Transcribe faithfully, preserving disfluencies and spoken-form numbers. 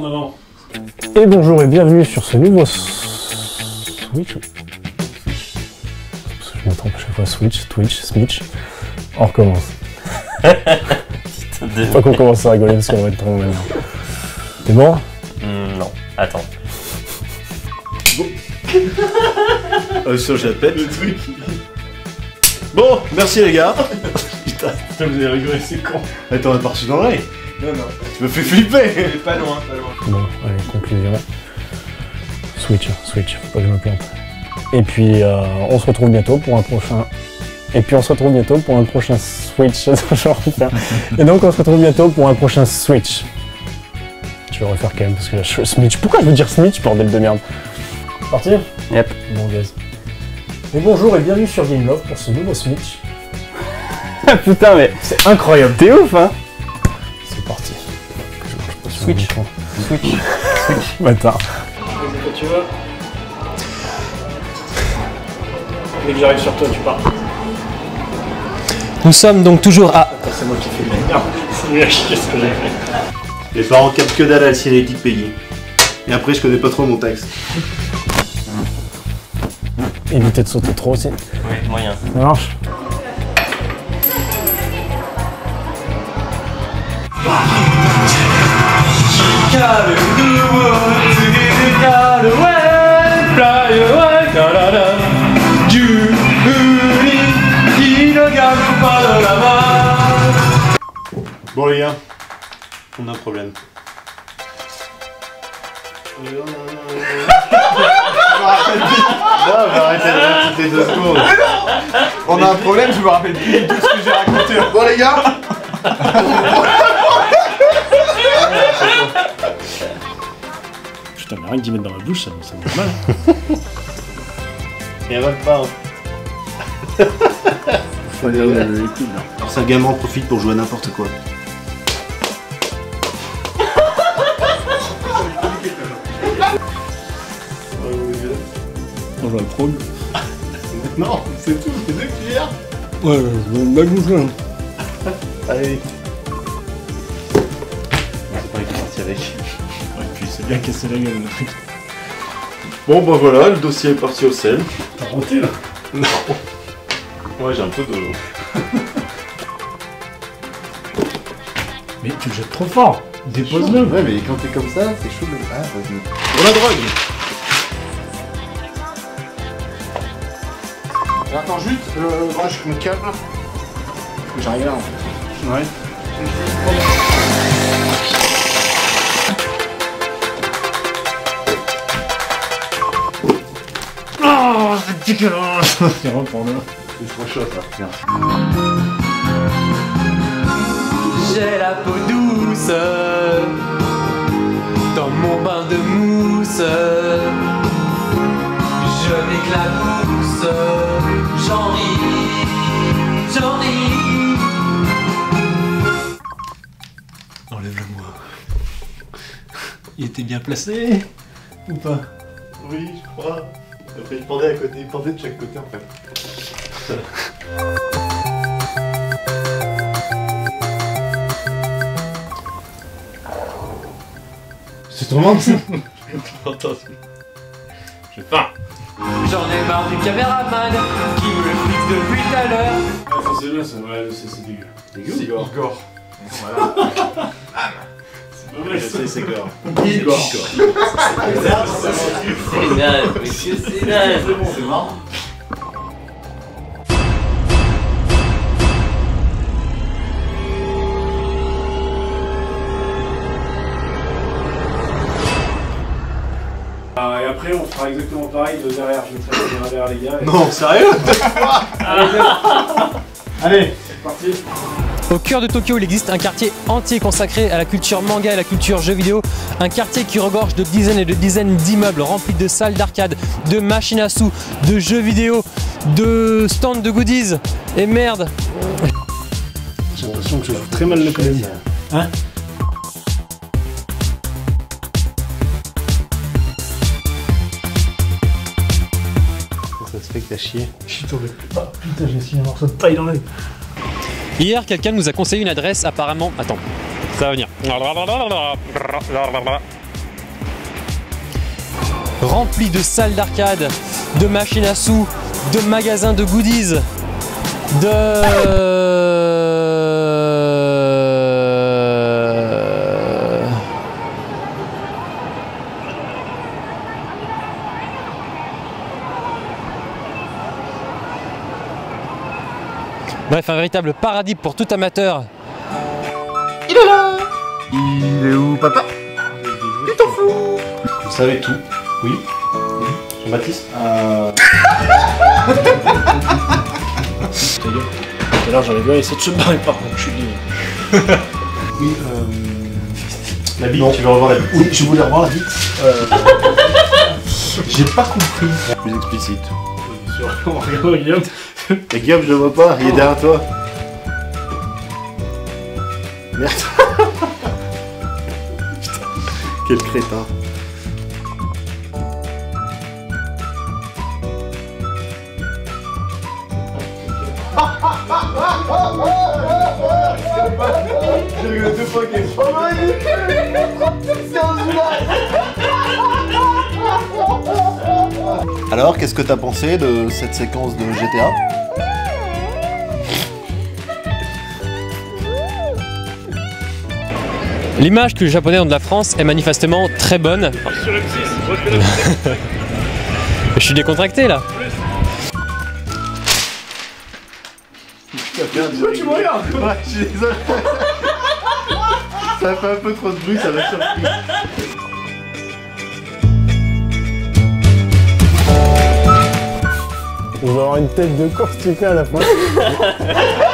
en avant. Et bonjour et bienvenue sur ce nouveau Switch. Je me trompe à chaque fois, Switch, Twitch, Switch. On recommence. Putain de... Faut qu'on commence à rigoler parce qu'on va être trop maintenant. C'est bon? mmh, Non, attends. Bon. Oh, ça, je la pète le truc. Bon, merci les gars. Putain, putain, vous avez rigolé, c'est con. Attends, on est parti dans l'œil. Non, non. Tu me fais flipper. Pas loin, pas loin. Bon, allez, conclusion. Switch, Switch, faut pas que je me plante. Et puis, euh, on se retrouve bientôt pour un prochain... Et puis, on se retrouve bientôt pour un prochain Switch. Et donc, on se retrouve bientôt pour un prochain Switch. Je vais refaire quand même, parce que là, je... Switch. Pourquoi je veux dire Switch, bordel de merde? Parti? Yep. Bon, gaz. Et bonjour et bienvenue sur Gameloft pour ce nouveau Switch. Putain, mais c'est incroyable. T'es ouf, hein? C'est parti. Switch. Switch. Switch. Bâtard. Vas-y, tu veux. Dès que j'arrive sur toi, tu pars. Nous sommes donc toujours à... C'est moi qui fais la merde. C'est lui à chier ce que j'ai fait. Les parents captent que dalle à la cinétique payée. Et après, je connais pas trop mon texte. Évitez de sauter trop aussi. Oui, moyen. Ça marche. Bon les gars, on a un problème. Non, mais arrêtez de répéter deux secondes. On a un problème, je me rappelle plus de tout ce que j'ai raconté. Bon les gars. Putain, mais rien que d'y mettre dans la bouche, ça, ça me fait mal. Et avale pas. Hein. Alors ça, gamin en profite pour jouer à n'importe quoi. On joue à le prône. Non, c'est tout, c'est deux cuillères. Ouais, je vais me bouche. Allez. C'est pas qui est parti avec. Ouais, puis c'est bien cassé la gueule le truc. Bon bah voilà, le dossier est parti au sel. T'as renté là? Non. Ouais, j'ai un peu de... Mais tu le jettes trop fort. Dépose-le. Ouais, mais quand t'es comme ça, c'est chaud de... Ah, vas-y. Pour la drogue. Attends juste, euh, moi je me calme. J'arrive là en fait. Ouais. Oh, c'est dégueulasse. C'est reprendre là. C'est trop chaud ça. Merci. J'ai la peau douce dans mon bain de mousse. Je m'éclabousse, j'en ris, j'en ris. Enlève-le moi. Il était bien placé ou pas? Oui, je crois. Après, il pendait à côté, il pendait de chaque côté en fait. C'est ton nom? Attends, j'ai faim. J'en ai marre du caméraman qui me fixe depuis tout à l'heure. Ah, ça c'est bien, ça, ouais, c'est dégueu. Dégueu ou gore? Igor. Voilà. C'est pas vrai, je sais, c'est gore. Igor. C'est naze, monsieur, c'est naze. C'est marrant. Ah, et après, on fera exactement pareil de derrière. Je mettrai la caméra derrière les gars. Et... Non, sérieux? Allez, c'est parti. Au cœur de Tokyo, il existe un quartier entier consacré à la culture manga et à la culture jeux vidéo. Un quartier qui regorge de dizaines et de dizaines d'immeubles remplis de salles d'arcade, de machines à sous, de jeux vidéo, de stands de goodies. Et merde. J'ai l'impression que je joue très mal le comédien. Hein? Ça se fait que t'as chié. Je suis tombé. Oh, putain, j'ai essayé un morceau de paille dans l'œil. Hier, quelqu'un nous a conseillé une adresse apparemment... Attends, ça va venir. rempli de salles d'arcade, de machines à sous, de magasins de goodies, de... Bref, un véritable paradis pour tout amateur. Il est là. Il est où, papa? Il t'en fout. Vous savez tout. Oui. Jean-Baptiste euh... Tout à l'heure, j'aurais bien essayé de se barrer par contre, je suis libre. Oui, euh... La bite, tu veux revoir la bite? Oui, je voulais revoir la bite. Euh... J'ai pas compris. Plus explicite. Regarde Guillaume. Et Guillaume, je le vois pas, il est derrière toi. Merde. Putain, quel crétin. J'ai eu deux fois qu'il est Alors, qu'est-ce que t'as pensé de cette séquence de G T A? L'image que les Japonais ont de la France est manifestement très bonne. Je suis décontracté là. Pourquoi tu me regardes? Ouais, je suis désolé. Ça fait un peu trop de bruit, ça m'a surpris. On va avoir une tête de constipé à la fin.